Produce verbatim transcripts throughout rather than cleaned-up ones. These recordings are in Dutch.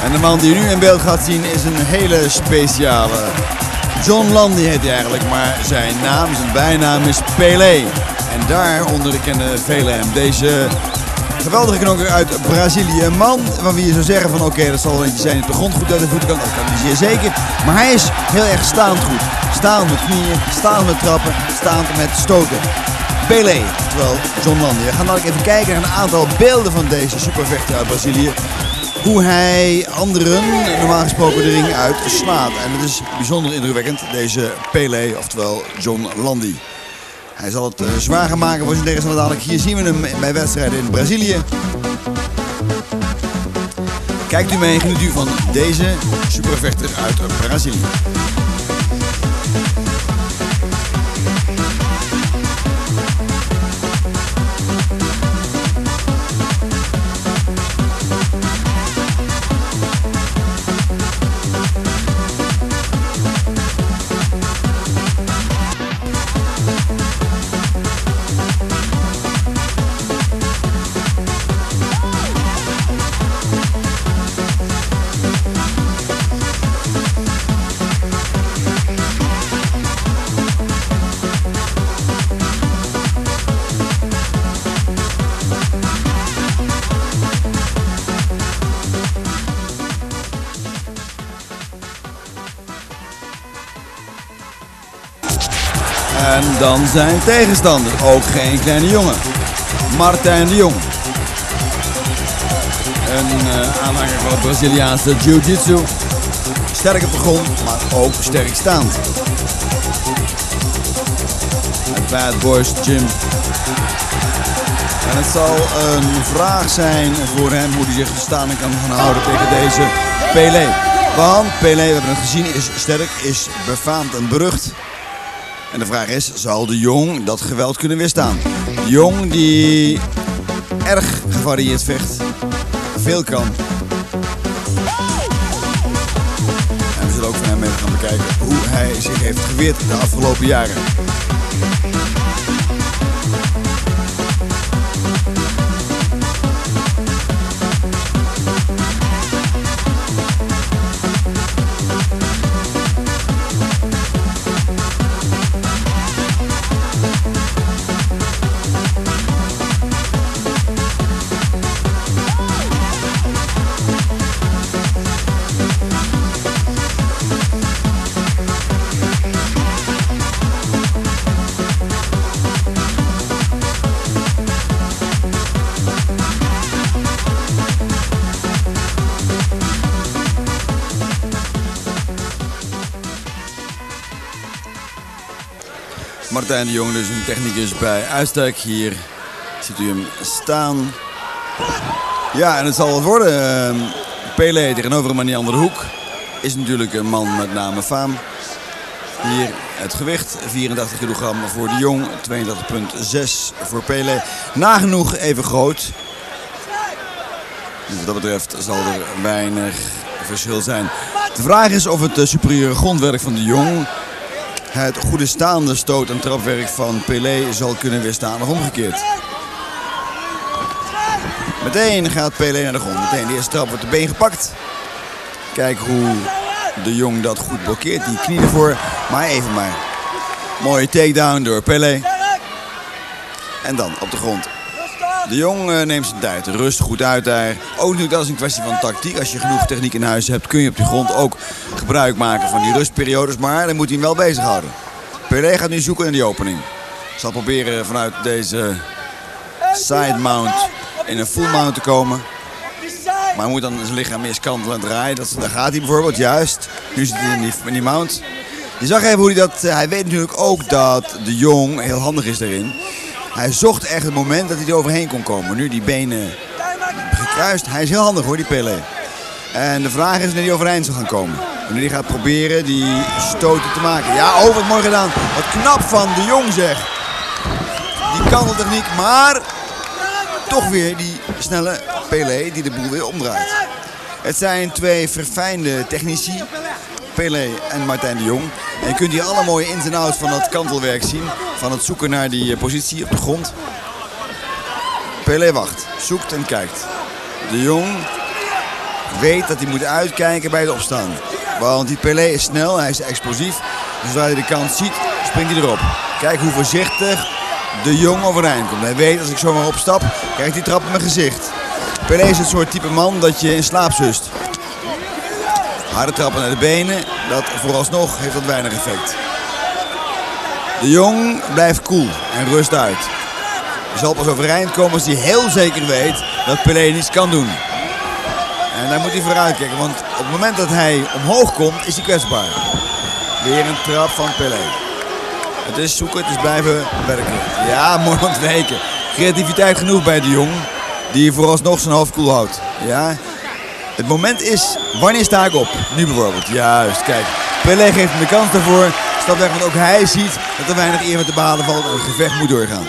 En de man die je nu in beeld gaat zien is een hele speciale. John Landy heet hij eigenlijk, maar zijn naam, zijn bijnaam is Pelé. En daaronder kennen velen hem. Deze geweldige knokker uit Brazilië. Een man van wie je zou zeggen van oké, okay, dat zal wel eentje zijn die op de grond goed uit de voeten kan. Dat kan hij zeer zeker. Maar hij is heel erg staand goed. Staand met knieën, staand met trappen, staand met stoten. Pelé, terwijl John Landy. We gaan nou even kijken naar een aantal beelden van deze supervechter uit Brazilië. Hoe hij anderen normaal gesproken de ring uit slaat. En het is bijzonder indrukwekkend, deze Pelé, oftewel John Landy. Hij zal het uh, zwaar gaan maken voor zijn tegenstander dadelijk. Hier zien we hem bij wedstrijden in Brazilië. Kijkt u mee, geniet u van deze supervechter uit Brazilië. En dan zijn tegenstander, ook geen kleine jongen, Martijn de Jong. Een uh, aanhanger van het Braziliaanse Jiu-Jitsu. Sterk op de grond, maar ook sterk staand. Het Bad Boys Gym. En het zal een vraag zijn voor hem hoe hij zich staande kan gaan houden tegen deze Pelé. Want Pelé, we hebben het gezien, is sterk, is befaamd en berucht. En de vraag is, zal de Jong dat geweld kunnen weerstaan? De Jong die erg gevarieerd vecht, veel kan. En we zullen ook van hem mee gaan bekijken hoe hij zich heeft geweerd de afgelopen jaren. Martijn de Jong, dus een technicus bij uitstek. Hier ziet u hem staan. Ja, en het zal wat worden. Pelé tegenover hem aan die andere hoek is natuurlijk een man met name faam. Hier het gewicht, vierentachtig kilogram voor de Jong, tweeëndertig komma zes voor Pelé. Nagenoeg even groot. Dus wat dat betreft zal er weinig verschil zijn. De vraag is of het superieure grondwerk van de Jong het goede staande stoot- en trapwerk van Pelé zal kunnen weerstaan of omgekeerd. Meteen gaat Pelé naar de grond. Meteen de eerste trap wordt de been gepakt. Kijk hoe de Jong dat goed blokkeert. Die knie ervoor. Maar even maar. Mooie takedown door Pelé. En dan op de grond. De Jong uh, neemt zijn tijd. Rust goed uit daar. Ook natuurlijk dat is een kwestie van tactiek. Als je genoeg techniek in huis hebt kun je op de grond ook gebruik maken van die rustperiodes. Maar dan moet hij hem wel bezighouden. Pelé gaat nu zoeken in die opening. Zal proberen vanuit deze side mount in een full mount te komen. Maar hij moet dan zijn lichaam eerst kantelen en draaien. Dat, daar gaat hij bijvoorbeeld, juist. Nu zit hij in die, in die mount. Je zag even hoe hij dat... Hij weet natuurlijk ook dat de Jong heel handig is daarin. Hij zocht echt het moment dat hij er overheen kon komen. Nu die benen gekruist. Hij is heel handig hoor, die Pelé. En de vraag is wanneer hij overeind zal gaan komen. Wanneer hij gaat proberen die stoten te maken. Ja, oh wat mooi gedaan. Wat knap van de Jong zeg. Die kanteltechniek, maar toch weer die snelle Pelé die de boel weer omdraait. Het zijn twee verfijnde technici. Pelé en Martijn de Jong. En je kunt hier alle mooie ins en outs van dat kantelwerk zien. Van het zoeken naar die positie op de grond. Pelé wacht, zoekt en kijkt. De Jong weet dat hij moet uitkijken bij de opstaan. Want die Pelé is snel, hij is explosief. Dus zodra hij de kans ziet, springt hij erop. Kijk hoe voorzichtig de Jong overeind komt. Hij weet, als ik zomaar opstap, krijg ik die trap in mijn gezicht. Pelé is het soort type man dat je in slaap zust. Harde trappen naar de benen, dat vooralsnog heeft dat weinig effect. De Jong blijft koel en rust uit. Hij zal pas overeind komen als hij heel zeker weet dat Pelé niets kan doen. En daar moet hij vooruit kijken, want op het moment dat hij omhoog komt, is hij kwetsbaar. Weer een trap van Pelé. Het is zoeken, het is blijven werken. Ja, mooi ontweken. Creativiteit genoeg bij de Jong, die vooralsnog zijn hoofd koel houdt. Ja. Het moment is, wanneer sta ik op? Nu bijvoorbeeld. Juist, kijk. Pelé geeft hem de kans daarvoor. Stapt weg, want ook hij ziet dat er weinig eer met de baden valt en het gevecht moet doorgaan.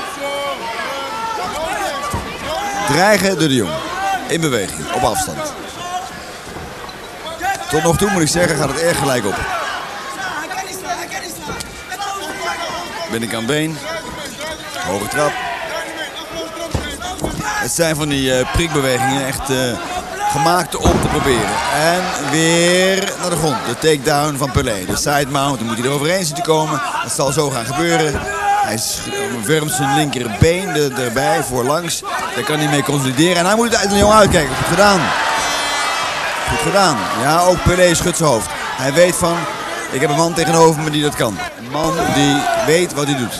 Dreigen door de Jong. In beweging, op afstand. Tot nog toe moet ik zeggen, gaat het erg gelijk op. Binnenkant been. Hoge trap. Het zijn van die uh, prikbewegingen echt uh, gemaakt om te proberen. En weer naar de grond. De takedown van Pelé. De side mount, dan moet hij er overheen zien te komen. Dat zal zo gaan gebeuren. Hij vermt zijn linkerbeen er, erbij, voorlangs. Daar kan hij mee consolideren. En hij moet het de Jong uitkijken. Goed gedaan. Goed gedaan. Ja, ook Pelé schudt zijn hoofd. Hij weet van, ik heb een man tegenover me die dat kan. Een man die weet wat hij doet.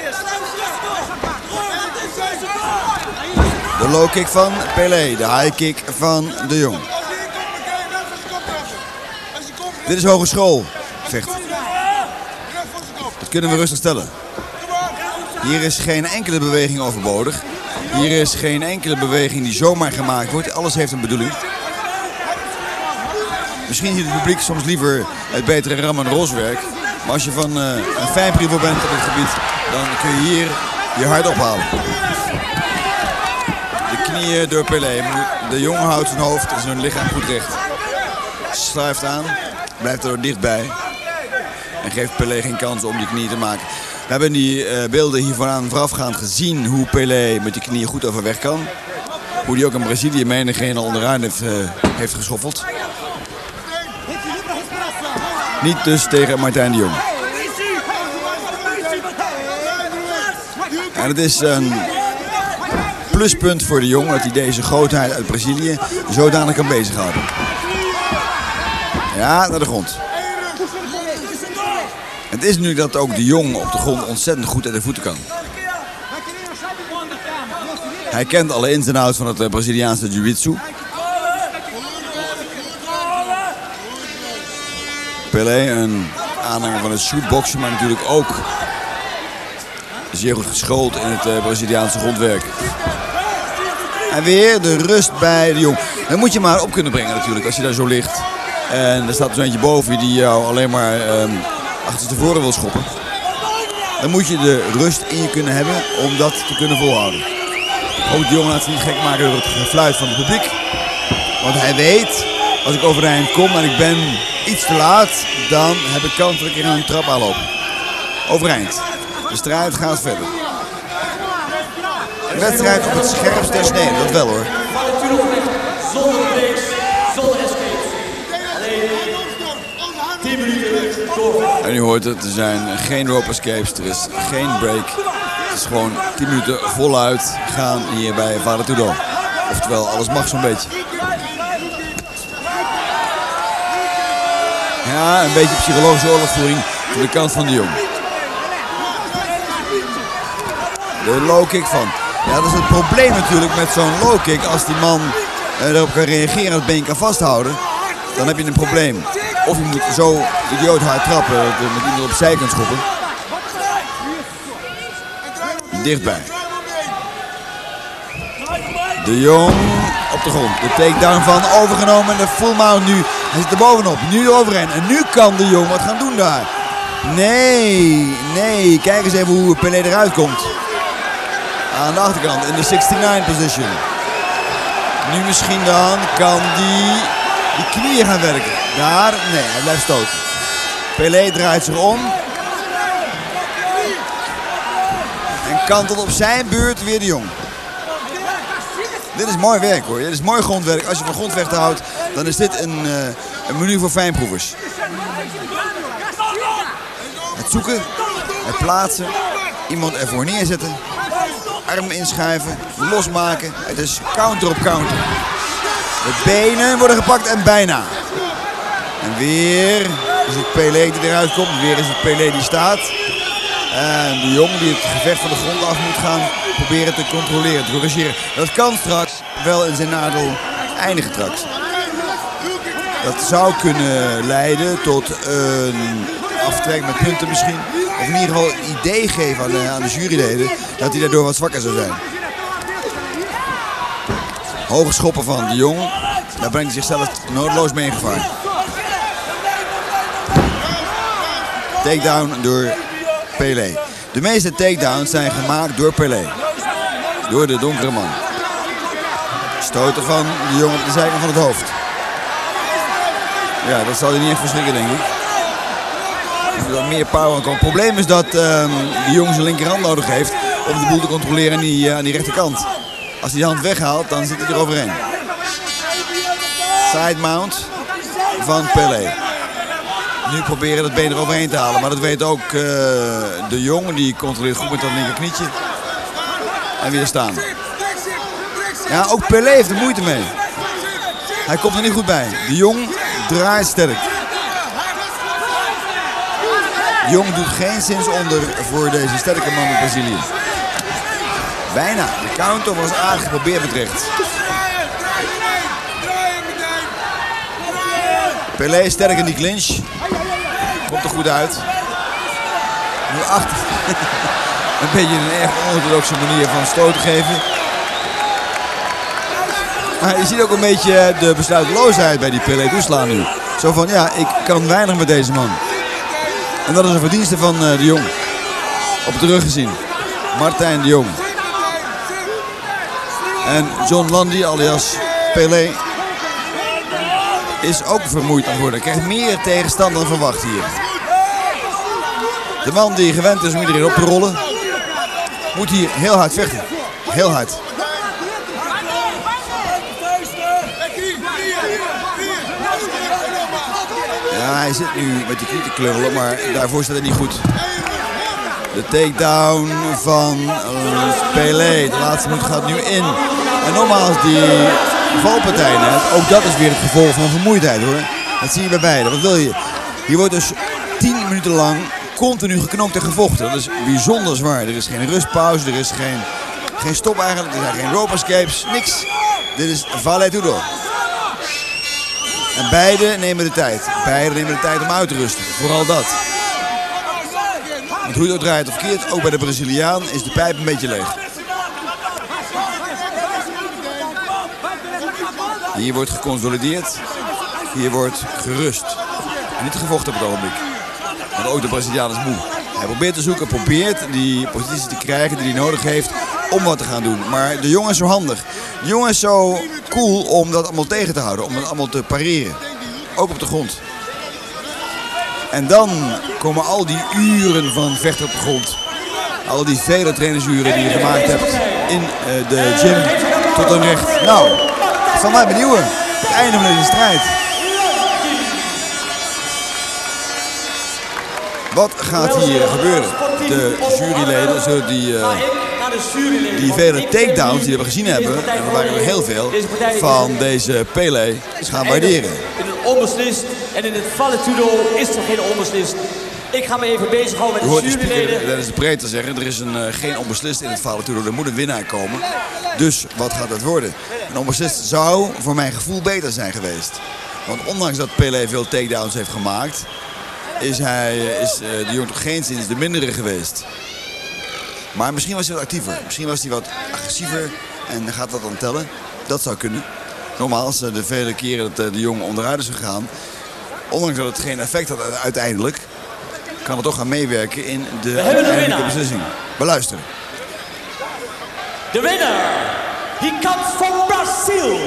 De low kick van Pelé. De high kick van de Jong. Dit is hogeschool. Vecht. Dat kunnen we rustig stellen. Hier is geen enkele beweging overbodig. Hier is geen enkele beweging die zomaar gemaakt wordt. Alles heeft een bedoeling. Misschien ziet het publiek soms liever het betere ram- en roswerk. Maar als je van uh, een fijnprivo bent op het gebied, dan kun je hier je hart ophalen. De knieën door Pelé. De Jong houdt zijn hoofd en zijn lichaam goed recht. Schuift aan, blijft er dichtbij. En geeft Pelé geen kans om die knieën te maken. We hebben die uh, beelden hiervan voorafgaand gezien hoe Pelé met die knieën goed overweg kan. Hoe die ook in Brazilië menigeen al onderaan heeft, uh, heeft geschoffeld. Niet dus tegen Martijn de Jong. En het is een pluspunt voor de Jong dat hij deze grootheid uit Brazilië zodanig kan bezighouden. Ja, naar de grond. Het is nu dat ook de Jong op de grond ontzettend goed uit de voeten kan. Hij kent alle ins en outs van het Braziliaanse jiu-jitsu. Pelé, een aanhanger van het shootboxen, maar natuurlijk ook zeer goed geschoold in het uh, Braziliaanse grondwerk. En weer de rust bij de Jong. Dan moet je maar op kunnen brengen natuurlijk als je daar zo ligt. En er staat zo'n eentje boven je die jou alleen maar um, achter tevoren wil schoppen. Dan moet je de rust in je kunnen hebben om dat te kunnen volhouden. Ook de Jong laat zich niet gek maken door het gefluit van het publiek. Want hij weet, als ik overeind kom en ik ben iets te laat, dan heb ik kans dat ik in een trap aanloop. Overeind. De strijd gaat verder. De wedstrijd op het scherpst ter snede, dat wel hoor. Zonder breaks, zonder escapes. Alleen tien minuten door. En u hoort het, er zijn geen rope escapes, er is geen break. Het is gewoon tien minuten voluit gaan hier bij Vale Tudo. Oftewel, alles mag zo'n beetje. Ja, een beetje psychologische oorlogsvoering van de kant van de Jong. De low kick van. Ja, dat is het probleem natuurlijk met zo'n low kick. Als die man uh, erop kan reageren en het been kan vasthouden, dan heb je een probleem. Of je moet zo idioot hard trappen dat je met iemand opzij kunt schoppen. Dichtbij. De Jong op de grond. De takedown van overgenomen en de full mount nu. Hij zit er bovenop. Nu eroverheen. En nu kan de Jong wat gaan doen daar. Nee, nee. Kijk eens even hoe Pelé eruit komt. Aan de achterkant in de zesennegentig position. Nu misschien dan kan die, die knieën gaan werken. Daar, nee, hij blijft stoten. Pelé draait zich om. En kantelt op zijn beurt weer de Jong. Dit is mooi werk hoor, dit is mooi grondwerk. Als je van grondvechten houdt, dan is dit een, uh, een menu voor fijnproevers. Het zoeken, het plaatsen, iemand ervoor neerzetten, arm inschuiven, losmaken. Het is counter op counter. De benen worden gepakt en bijna. En weer is het Pelé die eruit komt, weer is het Pelé die staat. En de Jong die het gevecht van de grond af moet gaan proberen te controleren, te corrigeren. Dat kan straks wel in zijn nadeel eindigen straks. Dat zou kunnen leiden tot een aftrek met punten misschien. Of in ieder geval een idee geven aan de, aan de juryleden dat hij daardoor wat zwakker zou zijn. Hoge schoppen van de Jong. Daar brengt hij zichzelf noodloos mee in gevaar. Takedown door Pelé. De meeste takedowns zijn gemaakt door Pelé. Door de donkere man. Stoten van de Jong op de zijkant van het hoofd. Ja, dat zal hij niet echt verschrikken, denk ik. Er wat meer power aan komen. Het probleem is dat uh, de Jong zijn linkerhand nodig heeft om de boel te controleren aan die, uh, aan die rechterkant. Als hij de hand weghaalt, dan zit hij er overheen. Side mount van Pelé. Nu proberen het been er overheen te halen, maar dat weet ook uh, de Jong. Die controleert goed met dat linkerknietje. En weer staan. Ja, ook Pelé heeft er moeite mee. Hij komt er niet goed bij. De Jong draait sterk. Jong doet geen zins onder voor deze sterke man uit Brazilië. Bijna. De counter was aardig geprobeerd met rechts. Pelé sterk in die clinch. Komt er goed uit. Nu achter. Een beetje een erg onorthodoxe manier van stoten geven. Maar je ziet ook een beetje de besluiteloosheid bij die Pelé toeslaan nu. Zo van, ja, ik kan weinig met deze man. En dat is een verdienste van uh, de Jong. Op de rug gezien. Martijn de Jong. En John Landy, alias Pelé, is ook vermoeid aan het worden. Krijgt meer tegenstand dan verwacht hier. De man die gewend is om iedereen op te rollen, moet hier heel hard vechten. Heel hard. Ja, hij zit nu met die knie te klungelen, maar daarvoor staat het niet goed. De takedown van uh, Pelé. De laatste minuut gaat nu in. En nogmaals, die valpartij net, ook dat is weer het gevolg van vermoeidheid hoor. Dat zie je bij beide. Wat wil je? Hier wordt dus tien minuten lang continu geknokt en gevochten. Dat is bijzonder zwaar. Er is geen rustpauze, er is geen, geen stop eigenlijk. Er zijn geen rope escapes, niks. Dit is vale tudo. En beide nemen de tijd. Beide nemen de tijd om uit te rusten. Vooral dat. Want hoe je het ook draait of verkeerd, ook bij de Braziliaan is de pijp een beetje leeg. Hier wordt geconsolideerd. Hier wordt gerust. En niet gevochten op het ogenblik. Want ook de Braziliaan is moe. Hij probeert te zoeken, probeert die positie te krijgen die hij nodig heeft om wat te gaan doen. Maar de jongen is zo handig. De jongen is zo cool om dat allemaal tegen te houden. Om dat allemaal te pareren. Ook op de grond. En dan komen al die uren van vechten op de grond. Al die vele trainersuren die je gemaakt hebt in uh, de gym tot een recht. Nou, dat zal mij benieuwen. Het einde van deze strijd. Wat gaat hier gebeuren? De juryleden zullen die, uh, die vele takedowns die we hebben gezien hebben, en er waren er heel veel, van deze Pelé gaan waarderen. In het onbeslist en in het vale tudo is er geen onbeslist. Ik ga me even bezighouden met de juryleden. Dat is de breedte zeggen, er is een, uh, geen onbeslist in het vale tudo, er moet een winnaar komen. Dus wat gaat het worden? Een onbeslist zou voor mijn gevoel beter zijn geweest. Want ondanks dat Pelé veel takedowns heeft gemaakt, is, hij, is uh, de Jong toch geen zins de mindere geweest. Maar misschien was hij wat actiever. Misschien was hij wat agressiever en gaat dat dan tellen. Dat zou kunnen. Nogmaals, de vele keren dat de Jong onderuit is gegaan, ondanks dat het geen effect had uiteindelijk, kan het toch gaan meewerken in de uiteindelijke beslissing. Beluisteren. De winnaar, he comes from Brazil,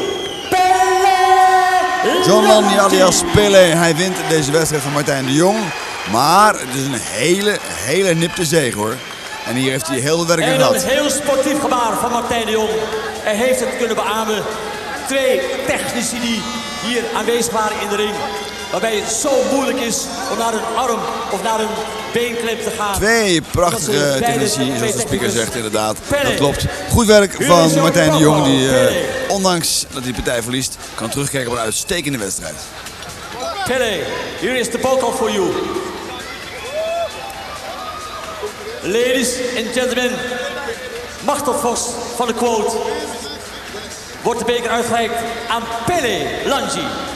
Pelé. John Landy alias Pelé, hij wint deze wedstrijd van Martijn de Jong. Maar het is een hele, hele nipte zege hoor. En hier heeft hij heel veel werk in gehad. En een heel sportief gebaar van Martijn de Jong. Hij heeft het kunnen beamen. Twee technici die hier aanwezig waren in de ring. Waarbij het zo moeilijk is om naar een arm of naar een beenklep te gaan. Twee prachtige technici, zoals de speaker zegt inderdaad. Dat klopt. Goed werk van Martijn de Jong, die uh, ondanks dat hij de partij verliest, kan terugkijken op een uitstekende wedstrijd. Pele, here is the ball for you. Ladies and gentlemen, Machtel Vos van de Quote wordt de beker uitgereikt aan Pele Langi.